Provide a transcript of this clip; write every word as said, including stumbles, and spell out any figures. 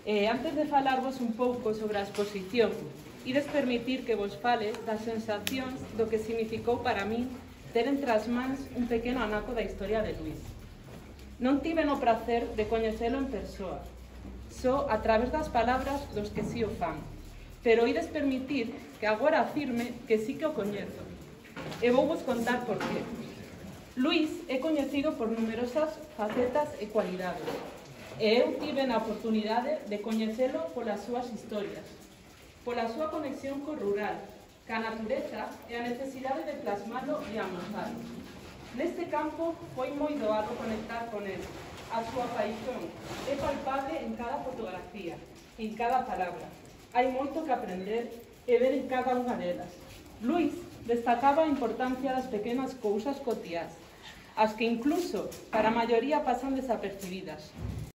Eh, antes de falarvos un pouco sobre a exposición, ides permitir que vos fale das sensacións do que significou para min ter entre as mans un pequeno anaco da historia de Luís. Non tiven o prazer de coñecelo en persoa, só a través das palabras dos que si o fan, pero ides permitir que agora afirme que sí que o coñezo. E vou vos contar por qué. Luís é coñecido por numerosas facetas e cualidades, e eu tive a oportunidade de coñecelo polas súas historias, pola súa conexión co rural, ca natureza e a necesidade de plasmalo e amosalo. Neste campo foi moi doado conectar con el. A súa paixón é palpable en cada fotografía, en cada palabra. Hai moito que aprender e ver en cada unha delas. Luís destacaba a importancia das pequenas cousas cotiás, as que incluso para a maioría pasan desapercibidas.